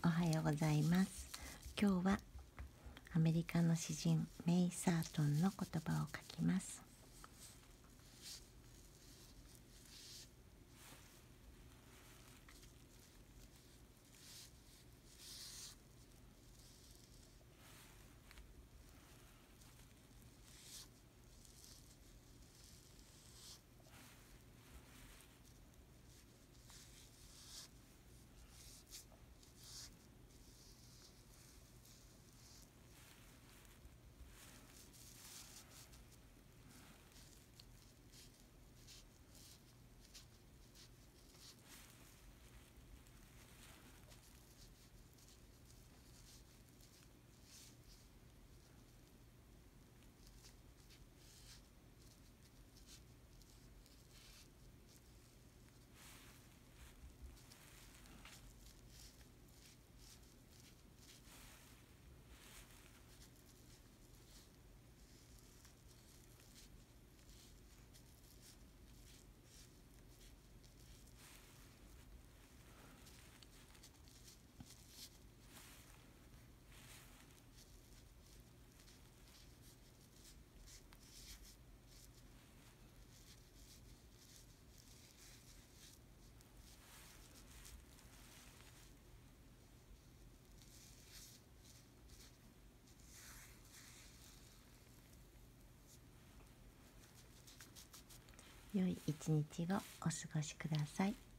おはようございます。今日はアメリカの詩人メイ・サートンの言葉を書きます。良い一日をお過ごしください。